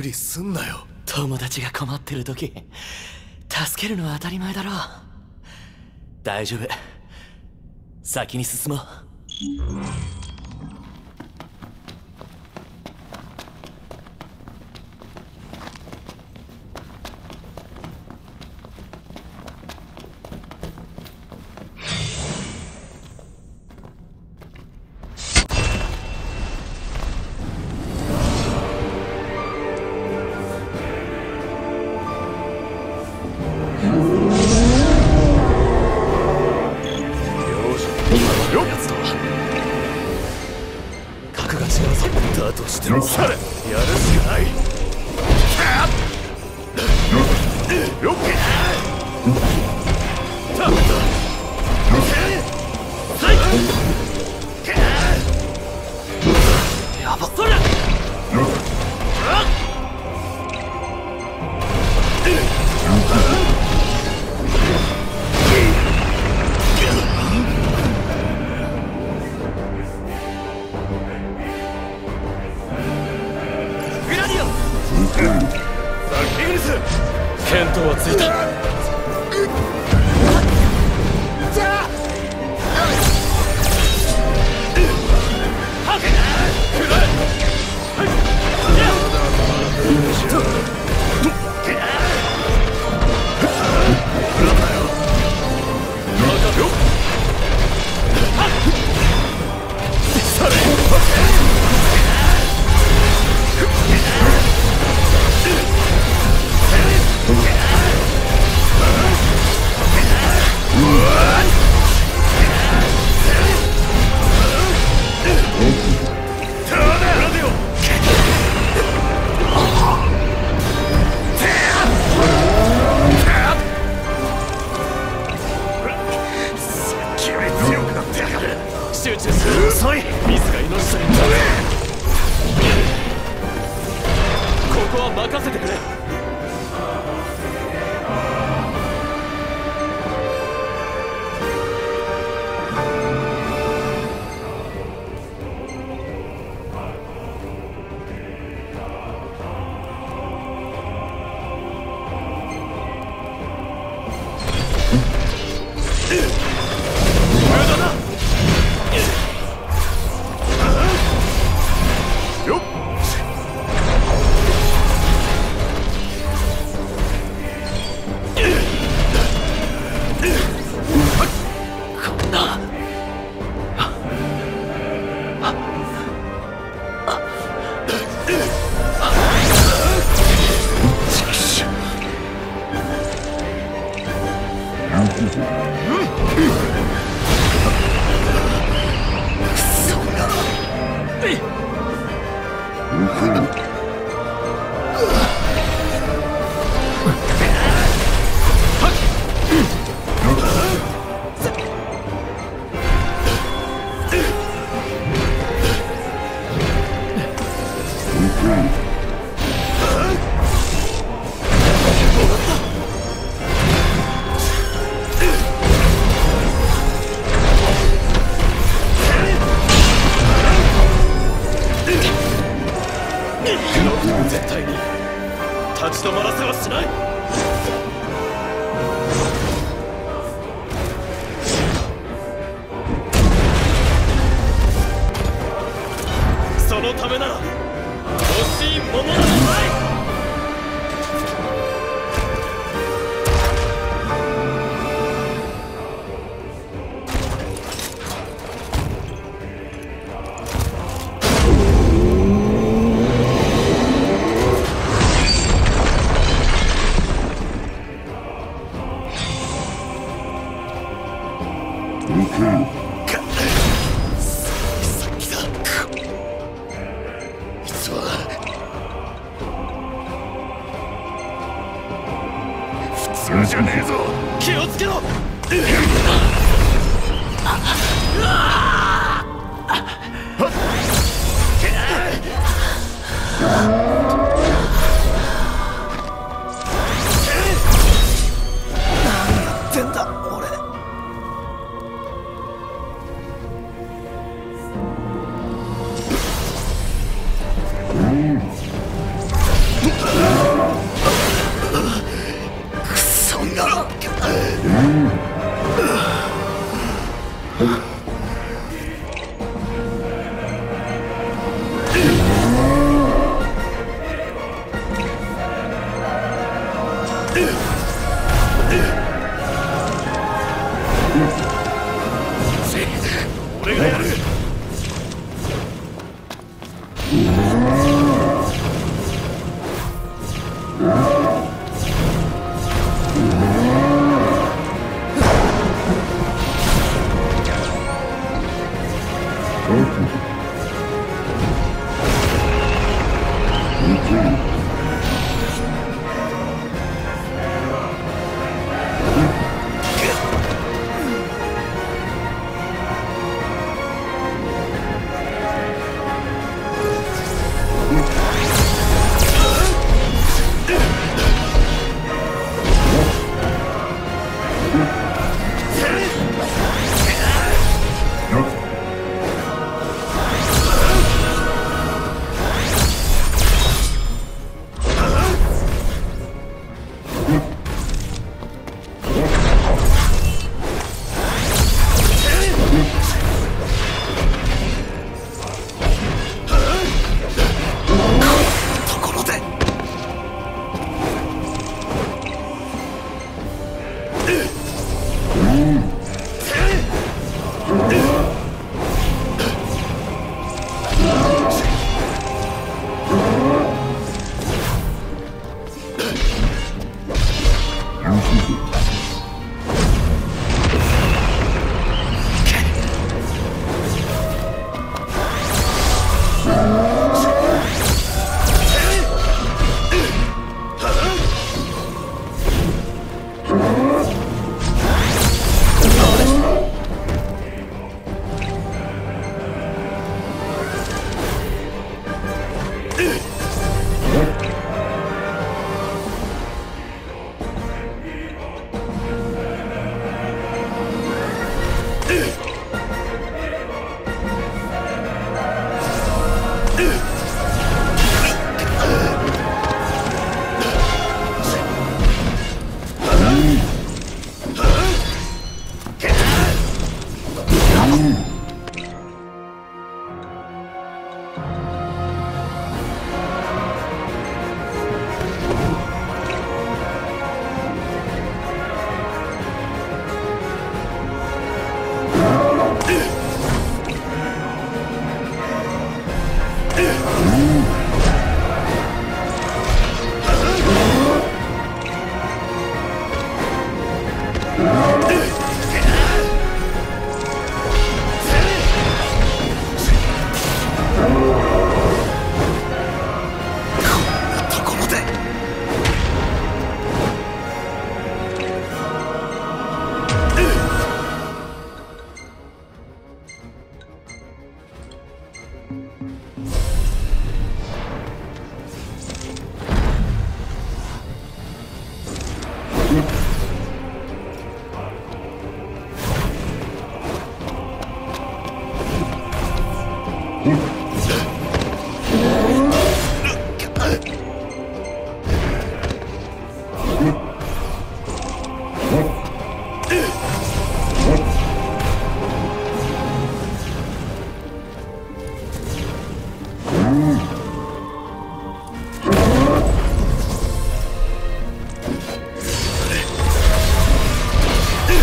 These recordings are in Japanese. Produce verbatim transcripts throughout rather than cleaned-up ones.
理すんなよ。 友達が困ってる時助けるのは当たり前だろ。大丈夫、先に進もう。 だとしてもされやるしかない。よっ食べた。やばそりゃ見当はついた。集中する。遅い。ミスが命取りになる。ここは任せてくれ。絶対に立ち止まらせはしない。そのためなら欲しいものなどない。さっきだ。実は普通じゃねえぞ。気をつけろ。何やってんだ俺。 俺がやる。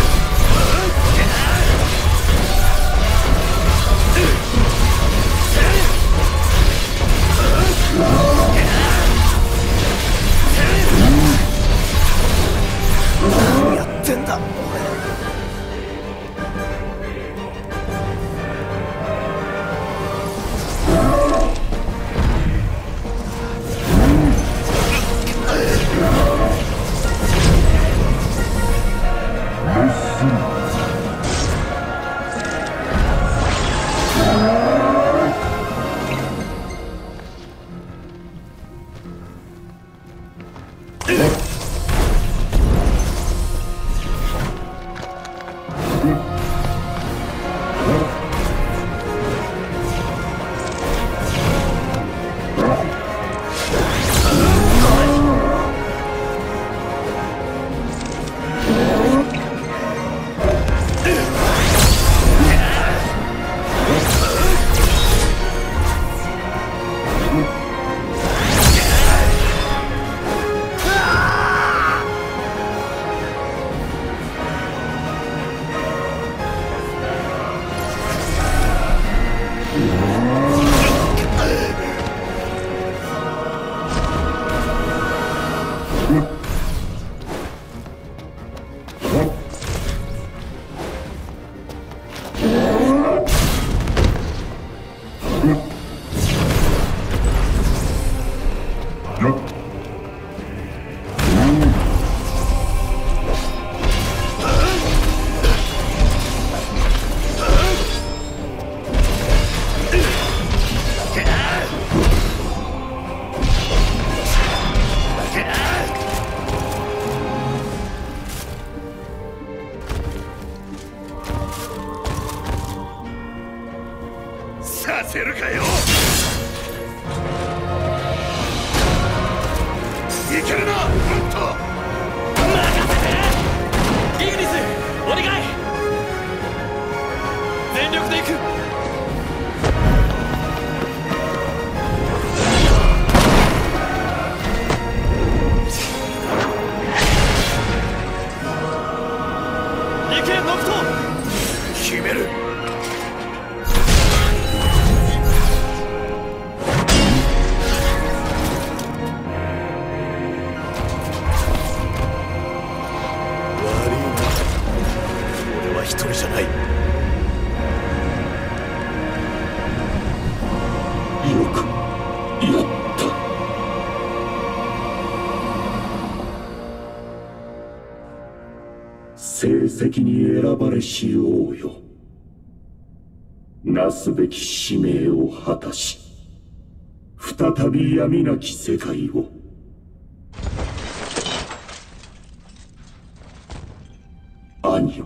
うさせるかよ。いけるなフロント。 任せてイグニス、お願い。全力で行く。行けノクト。 決める。 一人じゃない。 よくやった。成績に選ばれし王よ、なすべき使命を果たし、再び闇なき世界を。兄よ、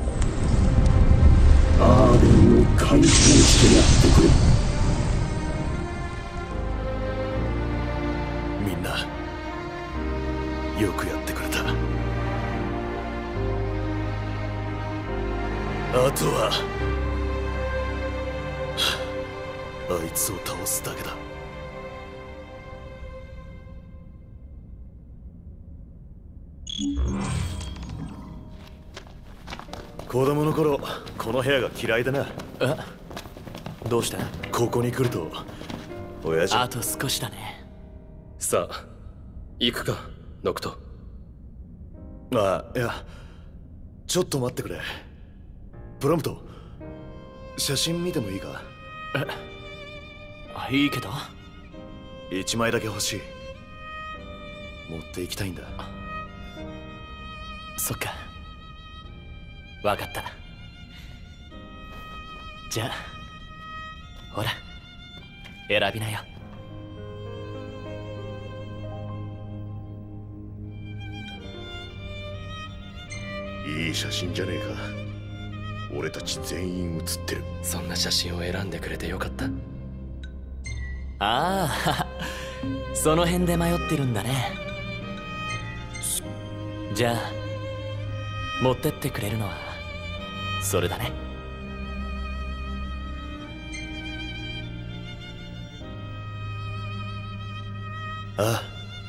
アーデンを解放してやってくれ。 みんなよくやってくれた。あとはあいつを倒すだけだ。子供の頃この部屋が嫌いでな。 え、どうして？ ここに来ると親父。 あと少しだね。 さあ行くかノクト。ああ、いやちょっと待ってくれ。プロムト、写真見てもいいか？ え、いいけど。 一枚だけ欲しい。持って行きたいんだ。 そっか、わかった。じゃあほら選びなよ。 いい写真じゃねえか。俺たち全員写ってる。 そんな写真を選んでくれてよかった。 ああその辺で迷ってるんだね。じゃあ持ってってくれるのはそれだね。 ああ、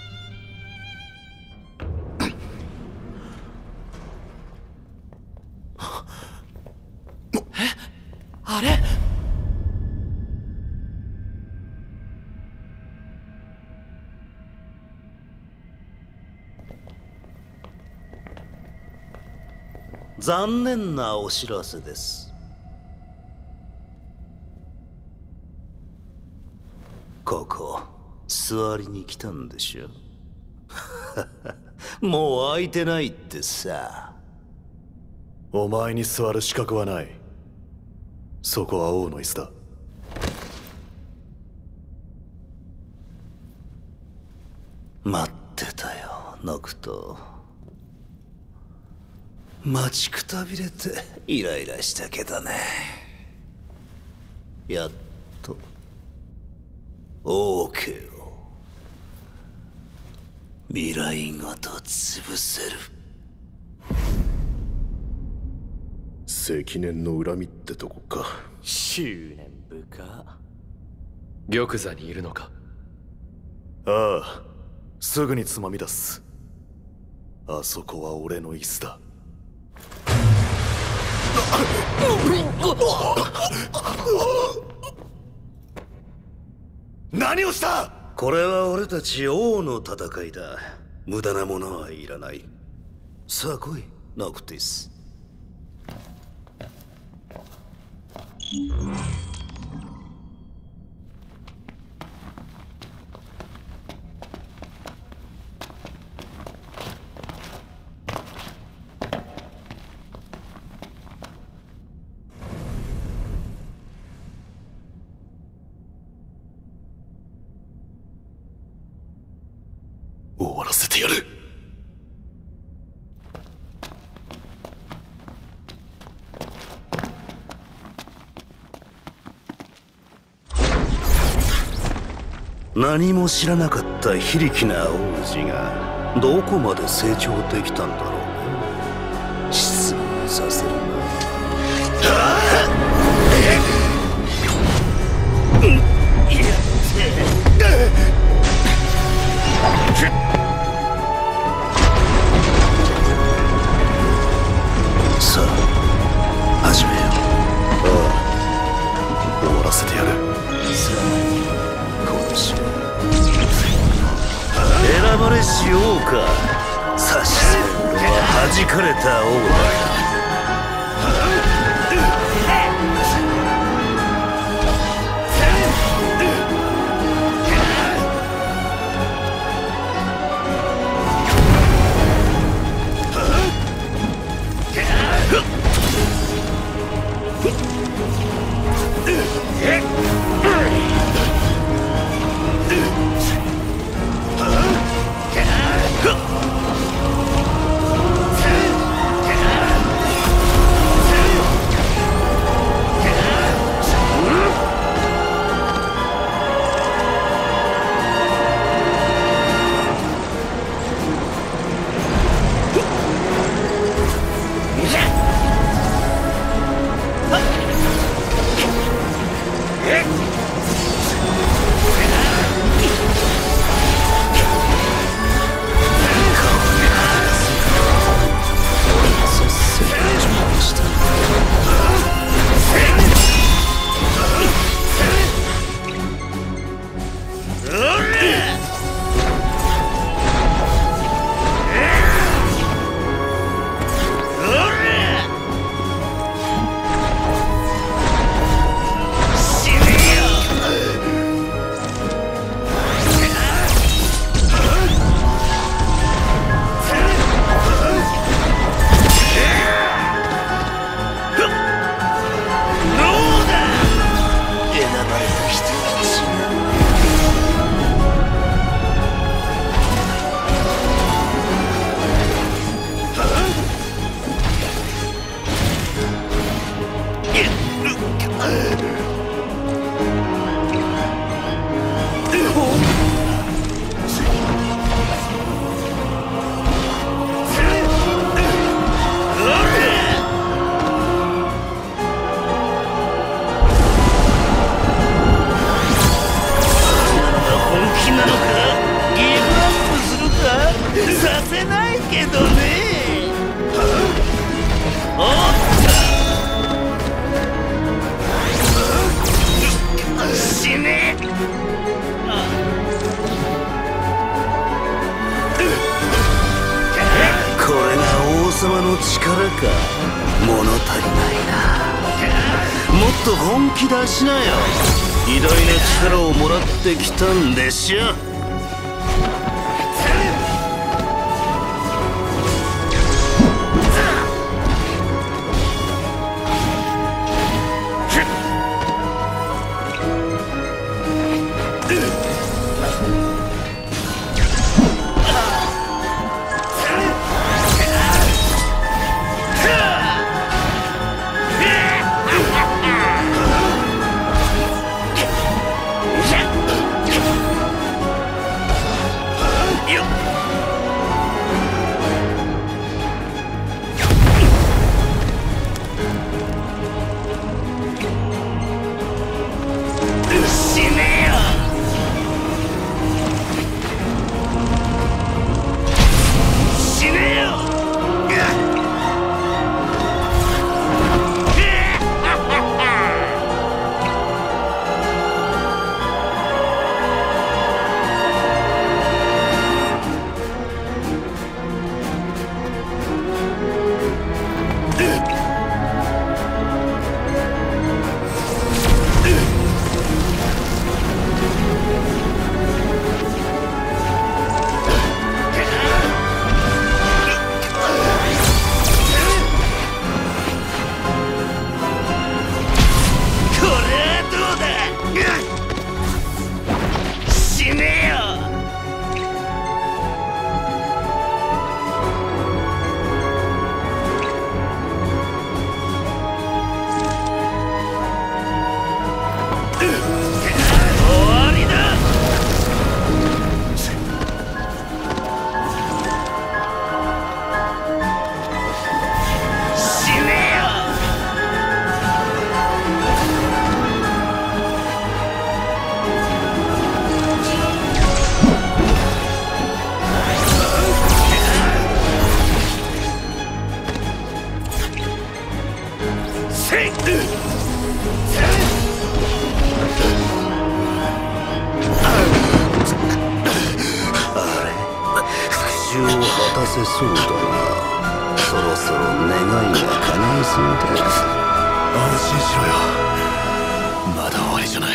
あれ？ 残念なお知らせです。ここ座りに来たんでしょ。もう空いてないってさ。 お前に座る資格はない。そこは王の椅子だ。 待ってたよノクト。待ちくたびれてイライラしたけどね。やっと王家を未来ごと潰せる。 積年の恨みってとこか。 執念深。 玉座にいるのか？ああ、すぐにつまみ出す。あそこは俺の椅子だ。何をした？ これは俺たち王の戦いだ。無駄なものはいらない。さあ来いノクティス。 終わらせてやる。 何も知らなかった非力な王子がどこまで成長できたんだろうね。質問させるな。さあ始めよう。 ああ、終わらせてやる。 さあ今週選ばれし王か。差し迫るのは弾かれた王だ。様の力か。物足りないな。もっと本気出しなよ。偉大な力をもらってきたんでしょ。 せそうだが、そろそろ願いが叶いそうだ。 安心しろよ、まだ終わりじゃない。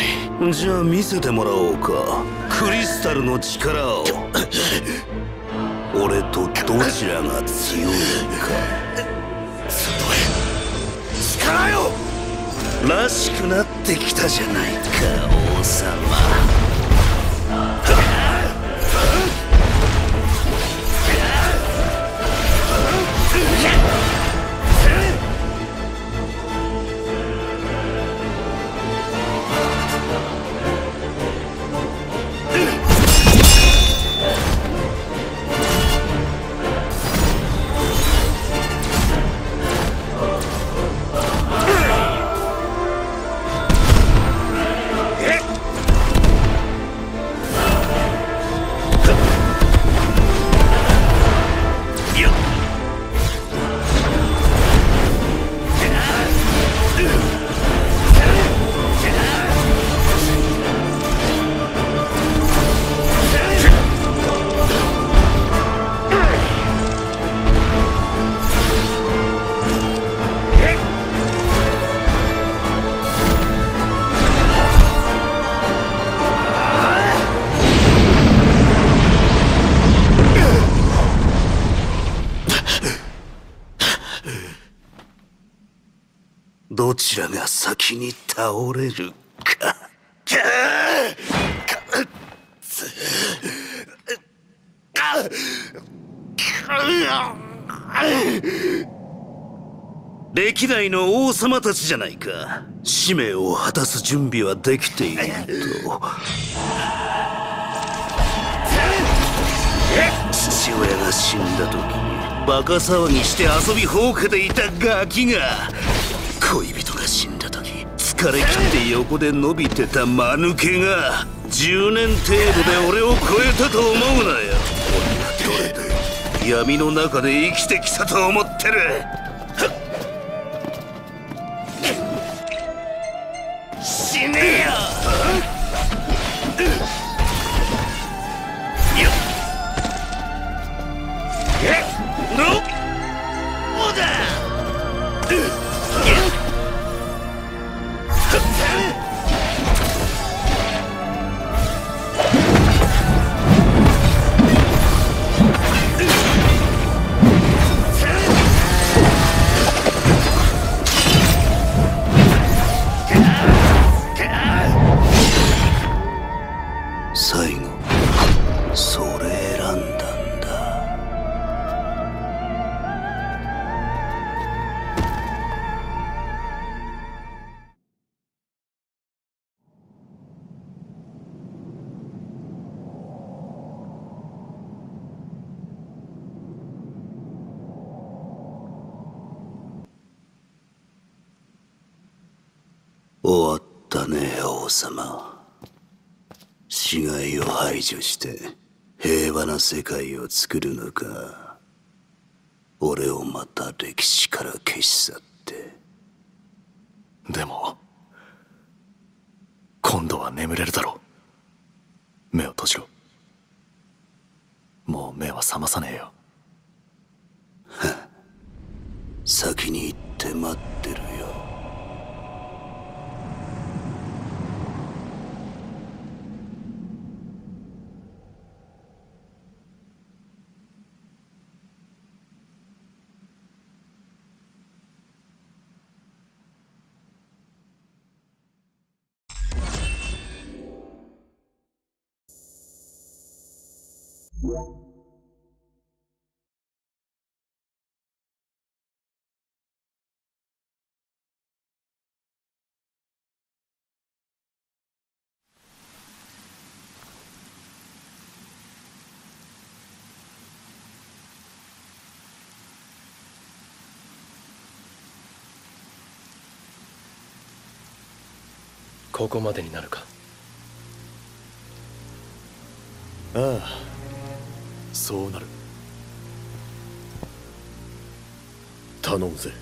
じゃあ見せてもらおうか、クリスタルの力を。俺とどちらが強いか。 力よ、 らしくなってきたじゃないか、王様。どちらが先に倒れるか。歴代の王様たちじゃないか。使命を果たす準備はできていると。父親が死んだ時バカ騒ぎして遊びほうけていたガキが、恋人が死んだ時疲れ切って横で伸びてた間抜けがじゅうねん程度で俺を超えたと思うなよ。俺はどれで闇の中で生きてきたと思ってる。死ねえよ。のおだ。最後それ選んだんだ。終わったね、王様。死骸を排除して平和な世界を作るのか、俺をまた歴史から消し去って。 でも今度は眠れるだろう。目を閉じろ。もう目は覚まさねえよ。 先に行って待ってるよ。 ここまでになるか。 ああ、そうなる。頼むぜ。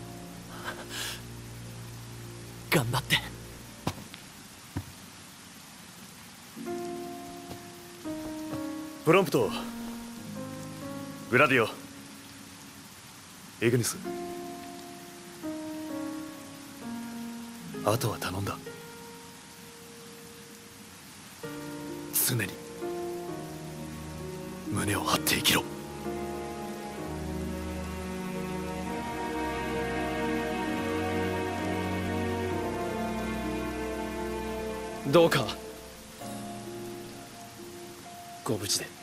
頑張って。 プロンプト、グラディオ、イグニス、あとは頼んだ。常に胸を張って生きろ。 どうかご無事で。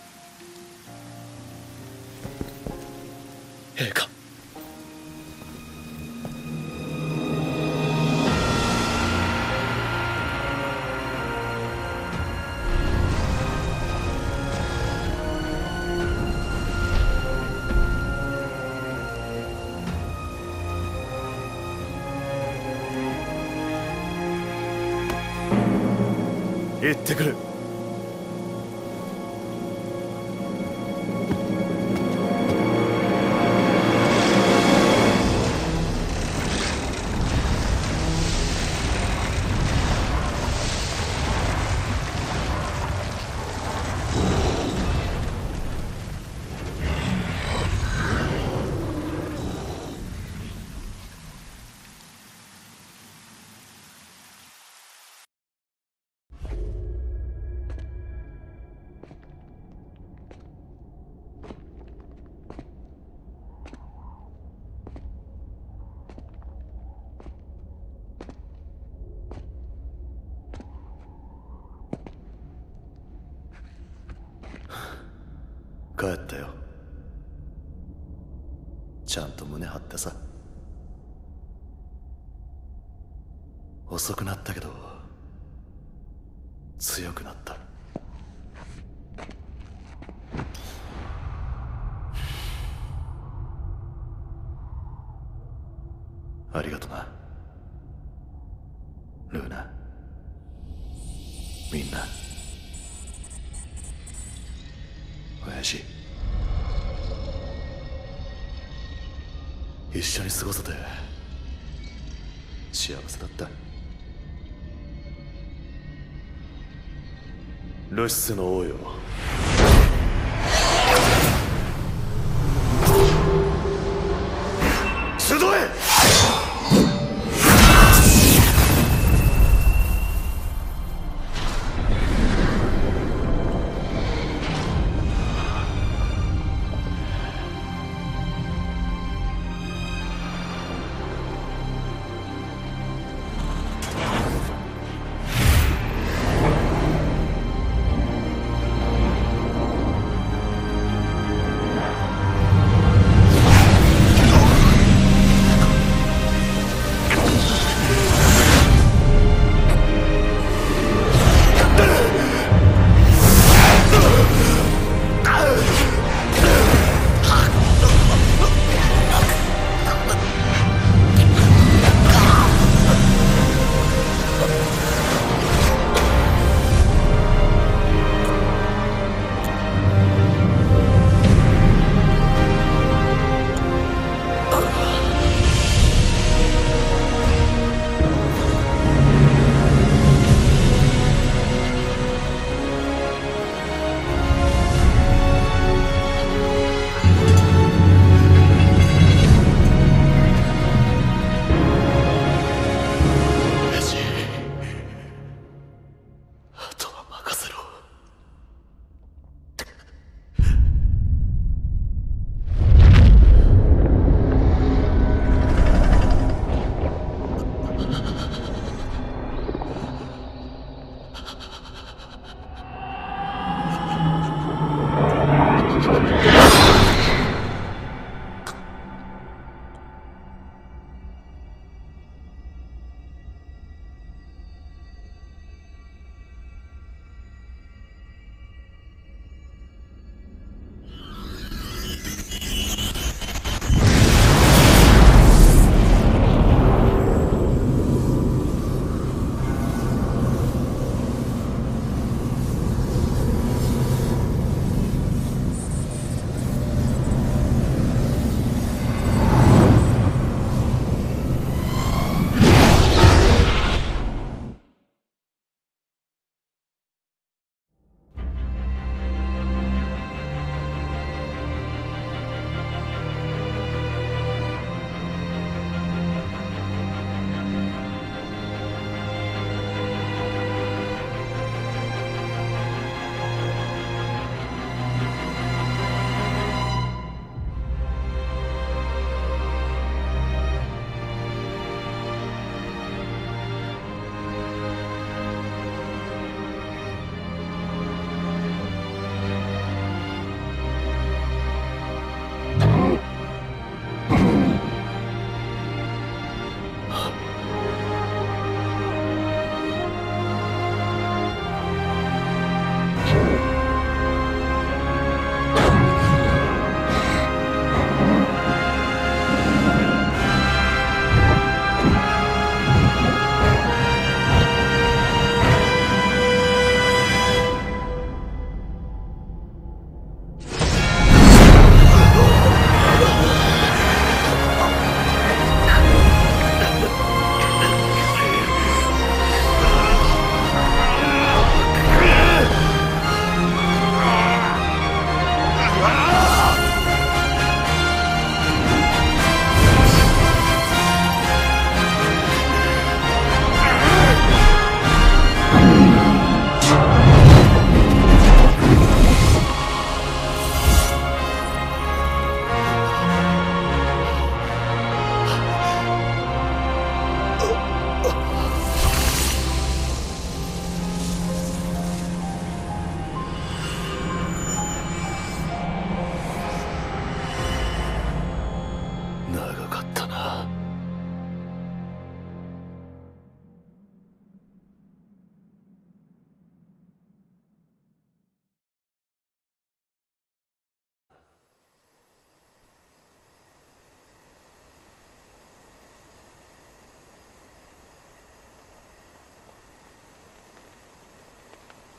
陛下。 行ってくる。帰ったよ。ちゃんと胸張ってさ。遅くなったけど強くなった。ありがとなルーナ。みんな親父、一緒に過ごせて幸せだった。ルシスの王よ、集え。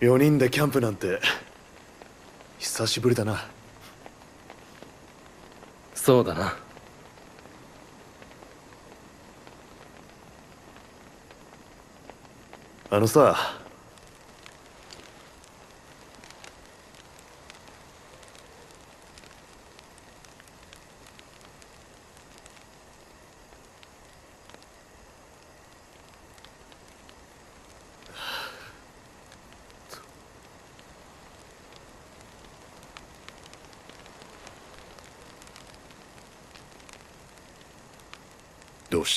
よにんでキャンプなんて久しぶりだな。 そうだな。 あのさ、どうした？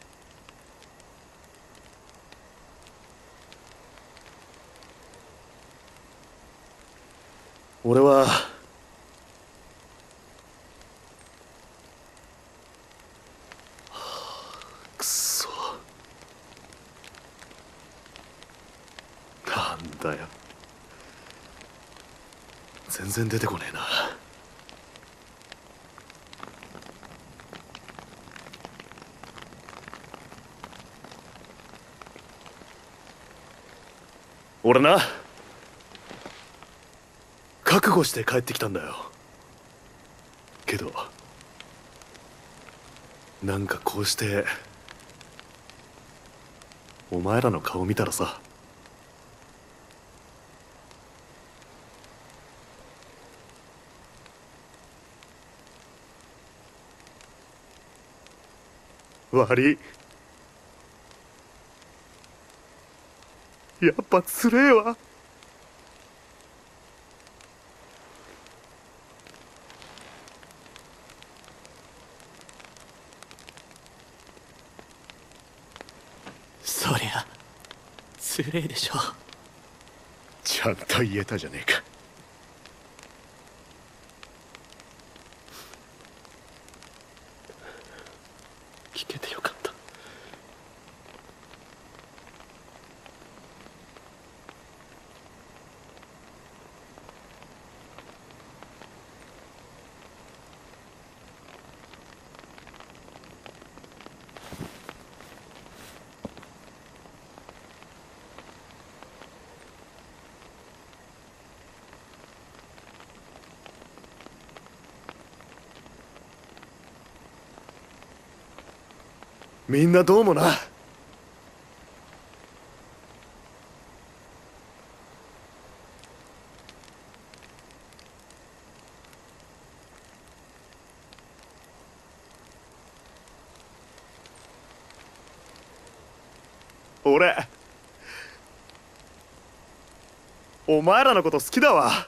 俺はくそ、なんだよ、全然出てこねえな。俺な、覚悟して帰ってきたんだよ。けどなんかこうしてお前らの顔見たらさ、悪い、やっぱつれえわ。 そりゃつれえでしょ。 ちゃんと言えたじゃねえか。 聞けてよかった。 みんなどうもな。俺お前らのこと好きだわ。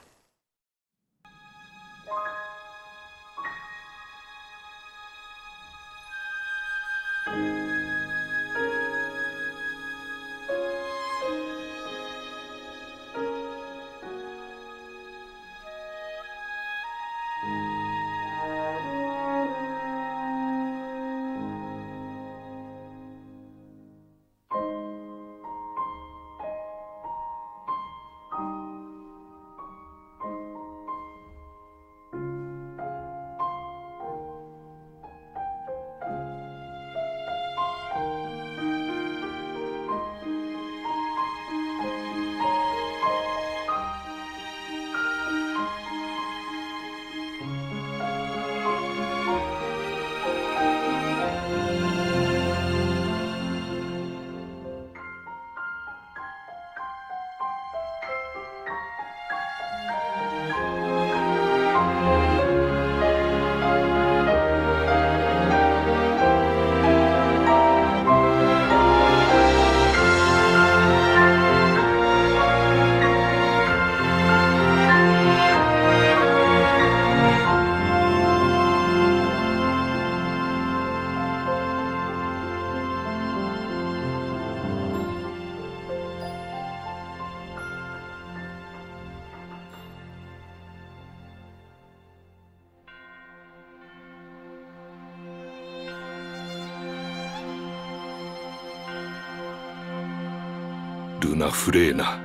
ルナ・フレーナ、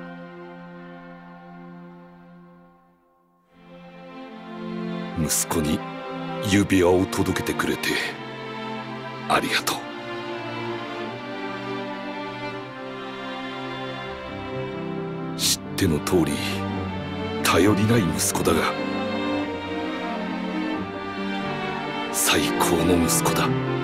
息子に指輪を届けてくれてありがとう。知ってての通り頼りない息子だが最高の息子だ。